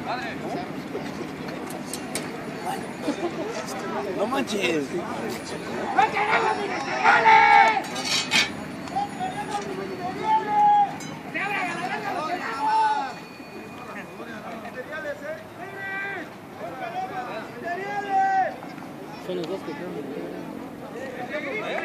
No manches. ¡No queremos ministeriales! ¡No queremos ministeriales! ¡Se abra la verga los queremos! ¡Ministeriales, ¡No queremos ministeriales! Son los dos que están.